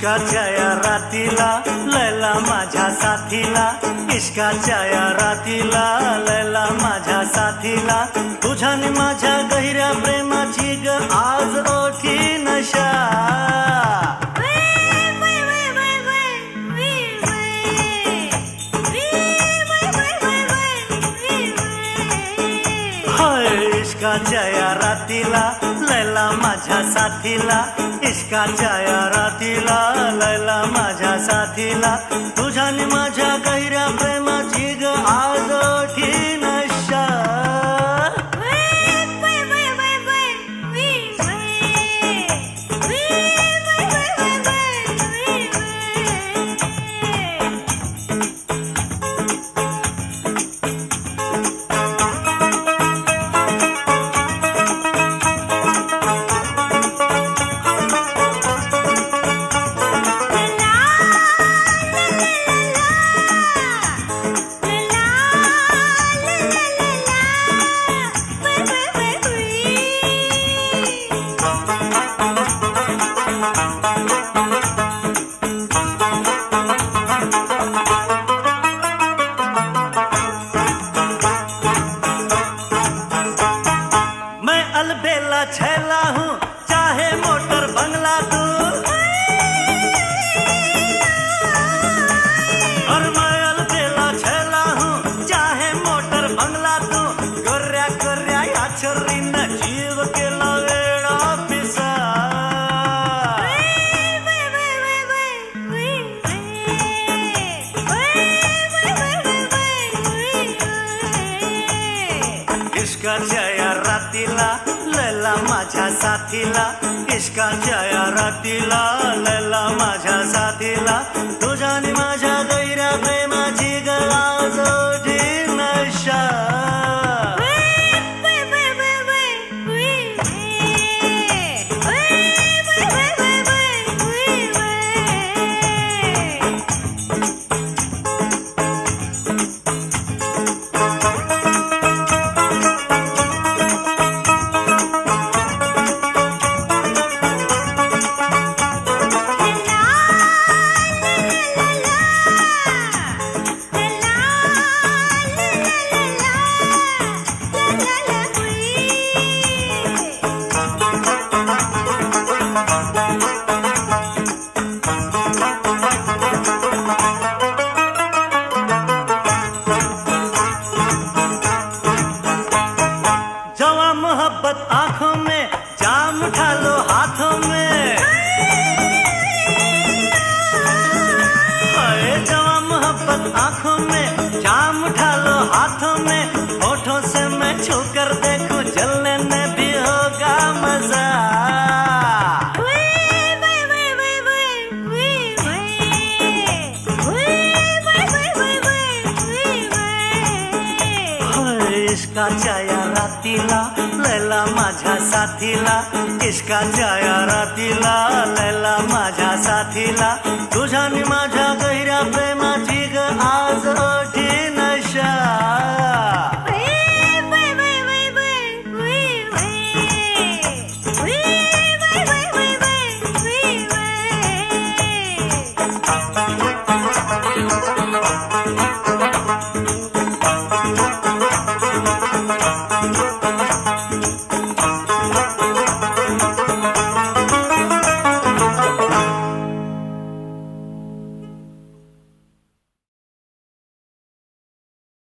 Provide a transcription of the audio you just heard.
इश्काच्या या रातीला लैला माझ्या साथीला, इश्काच्या या रातीला लैला माझ्या साथीला, तुझ्या आणि माझ्या गहिऱ्या प्रेमाची ग आज ओठी नशा. इश्काच्या या रातीला लैला माझ्या साथीला, इश्काच्या या रातीला लैला माझ्या साथीला, तुझ्या आणि माझ्या गहिऱ्या प्रेमाची ग आज ओठी नशा. अलबेला छैला हूँ चाहे मोटर बंगला तू, और मैं अलबेला छैला हूँ चाहे मोटर बंगला तू, गोर्या गोर्या या छोरी न जीव के लवेड़ा पिसा. इश्काच्या या रातीला लैला माझ्या साथीला, इश्काच्या या रातीला लैला माझ्या साथीला, तुझ्या आणि माझ्या गहिऱ्या प्रेमाची ग आज ओठी नशा. मोहब्बत आंखों में जाम उठा लो हाथों में, जवा मोहब्बत आंखों में जाम उठा लो हाथों में, होठों से मैं छू कर देखूं जलने में भी होगा मजा. इश्काच्या या रातीला लैला माझ्या साथीला, इश्काच्या या रातीला लैला माझ्या साथीला, तुझ्या आणि माझ्या गहिऱ्या प्रेमा